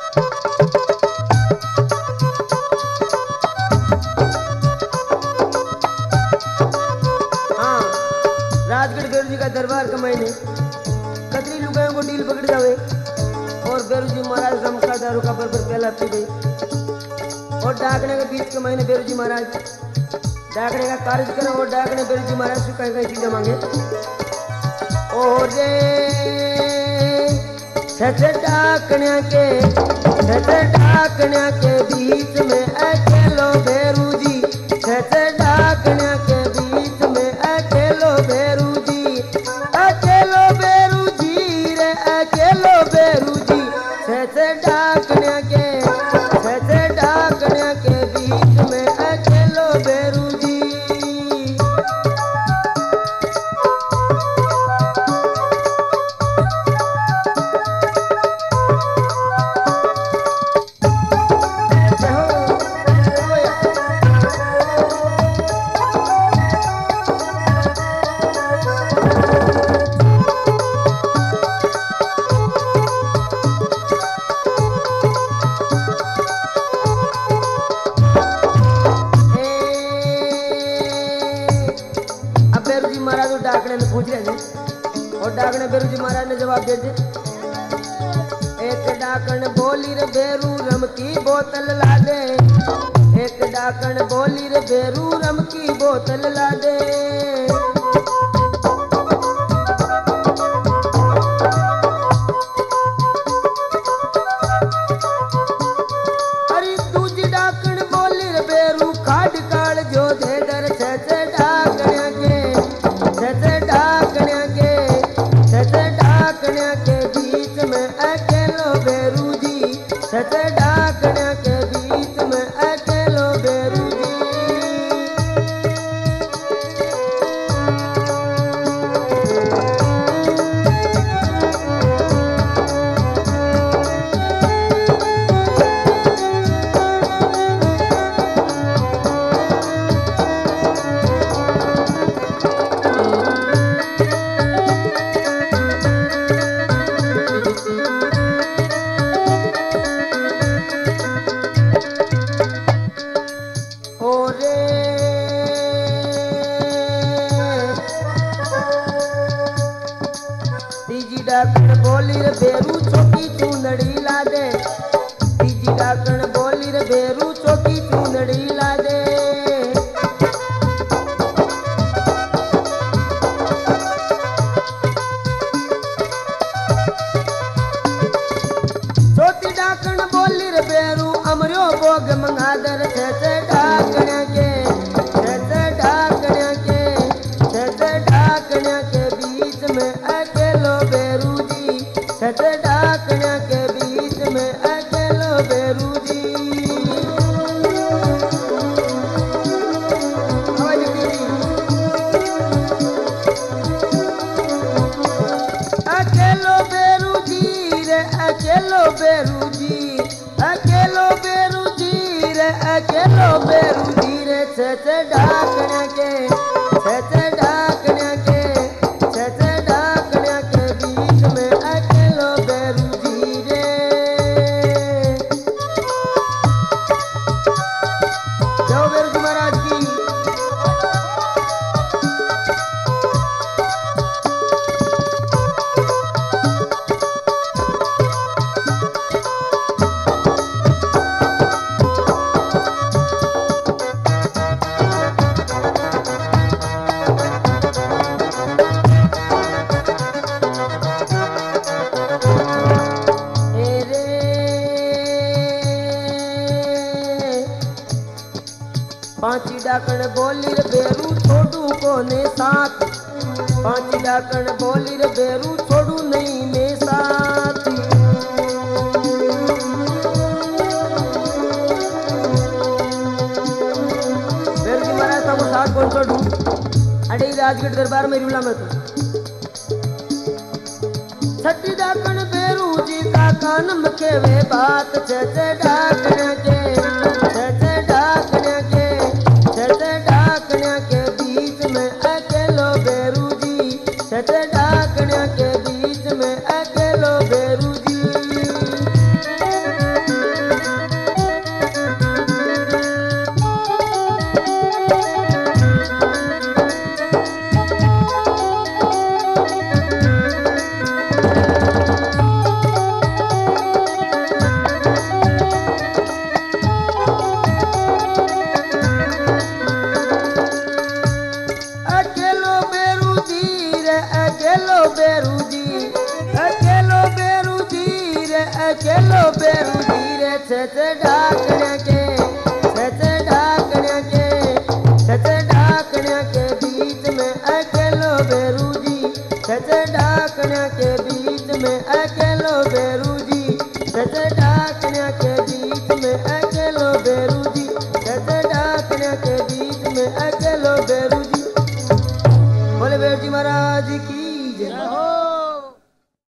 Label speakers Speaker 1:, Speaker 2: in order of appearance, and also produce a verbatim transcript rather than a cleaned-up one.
Speaker 1: राजगढ़ बेरू जी का दरबार का महीने कतरी लुगायों को डील पकड़ जावे और बेरू जी महाराज रम का दारू का बरबर पहला पी गई और डाकने के बीच के महीने बेरू जी महाराज डाकने का कार्य करें और डाकने बेरू जी महाराज से कहीं कहीं चीजें मांगे और रे छठ डाकने के छठ डाकने के बीच में अकेलो बेरू जी छठ डाकने के बीच में अकेलो बेरू जी अकेलो बेरू जी रे अकेलो बेरू जी छठ डाकने के छठ डाकने के बीच में अकेलो बेरू जी और डाकने बेरू जी महाराज ने जवाब दे दिया एक डाकन बोली रे बेरू रम की बोतल ला दे एक डाकन बोली रे बेरू रम की बोतल ला दे अरे दूजी डाकन बोली रे बेरू खाड़ काल जो दे डर छे छे डाकने के छे छे डाकने के छठ डाकने के बीच में अकेलो बेरू जी छठ डाकने के बीच में अकेलो बेरू जी डाकण बोली रे बेरू चौकी चूनड़ी ला दे तीजी डाकण बोली रे बेरू चौकी चूनड़ी ला दे चौथी डाकण बोली रे बेरू अमरो भोग मंगादर छे डाकण के छे डाकण के छे डाकण के बीच में अकेलो बेरू जी छठ डाकने के बीच में अकेलो बेरू जी अकेलो बेरू जी रे अकेलो बेरू जी अकेलो बेरू जी रे अकेलो बेरू जी रे छठ डाकने के छठ डाकने के छठ डाकने के बीच में अकेलो बेरू जी रे जाओ बेरू जी महाराज की पांची डाकण बोली रे बेरू छोड़ू कोने साथ पांची डाकण बोली रे बेरू छोड़ू नहीं में साथ बेरू जी महाराज सबको साथ कौन छोड़ू अरे राजगढ़ दरबार में रूला में तो छठी डाकण बेरू जी का कान मखे वे बात छे छे डाकण के छे छे डाकण के छठ डाकने के बीच में अकेलो बेरू जी छठ डाकने के बीच में अकेलो बेरू जी अकेलो बेरू जी रे छच ढाकण्या के छच ढाकण्या के छच ढाकण्या के बीच में अकेलो बेरू जी छच ढाकण्या के बीच में अकेलो बेरू जी छच